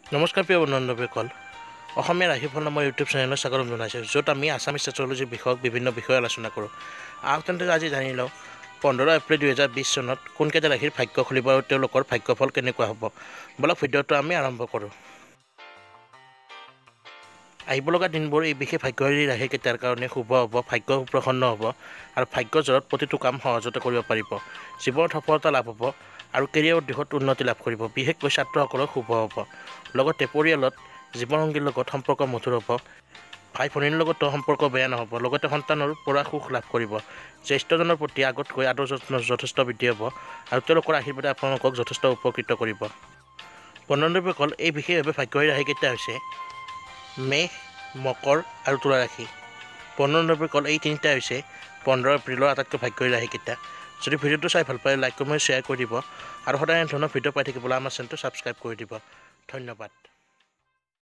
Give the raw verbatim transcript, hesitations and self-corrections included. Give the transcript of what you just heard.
নমস্কাৰ প্ৰিয় বন্ধুসকল অসমীয়া ৰাশিফল নামৰ ইউটিউব চেনেলত স্বাগতম জনাইছোঁ য'ত আমি আছামিজ এষ্ট্ৰলজি বিষয়ক বিভিন্ন বিষয় আলোচনা কৰোঁ আহতেন্তে আজি জানি লওঁ পোন্ধৰ এপ্ৰিল দুহেজাৰ বিছ চনত কোনকেইটা ৰাশিৰ ভাগ্য খুলিব আৰু তেওঁলোকৰ ভাগ্যফল কেনেকুৱা হ'ব বলক ভিডিঅ'টো আমি আৰম্ভ কৰোঁ আহিব লগা দিনবোৰ এই বিশেষ ভাগ্যশালী ৰাশিকেইটাৰ কাৰণে শুভ হ'ব ভাগ্য প্ৰসন্ন হ'ব আৰু ভাগ্যৰ জোৰত প্ৰতিটো কাম সহজতে কৰিব পাৰিব জীৱনত সফলতা লাভ হ'ব আৰু কেৰিয়াৰৰ দিশত উন্নতি লাভ কৰিব বিশেষকৈ ছাত্ৰসকলৰ শুভ হ'ব লগতে পৰিয়ালত জীৱনসংগীৰ লগত সম্পৰ্ক মধুৰ হ'ব ভাই ভনীৰ লগতো সম্পৰ্ক বেয়া নহ'ব লগতে সন্তানৰ পৰা সুখ লাভ কৰিব জ্যেষ্ঠজনৰ প্ৰতি আগতকৈ আদৰ যত্ন যথেষ্ট বৃদ্ধি হ'ব আৰু তেওঁলোকৰ আশীৰ্বাদে আপোনালোকক যথেষ্ট উপকৃত কৰিব বন্ধুসকল এই বিশেষভাৱে ভাগ্যশালী ৰাশিকেইটা হৈছে মেষ মকৰ আৰু তুলা ৰাশি বন্ধুসকল এই তিনিটা হৈছে পোন্ধৰ এপ্ৰিলৰ আটাইতকৈ ভাগ্যশালী ৰাশিকেইটা যদি ভিডিঅ'টো চাই ভাল পায় লাইক কমেণ্ট শ্বেয়াৰ কৰি দিব আৰু সদায় এনে ধৰণৰ ভিডিঅ' পাই থাকিবলৈ আমাৰ চেনেলটো ছাবস্ক্ৰাইব কৰি দিব ধন্যবাদ।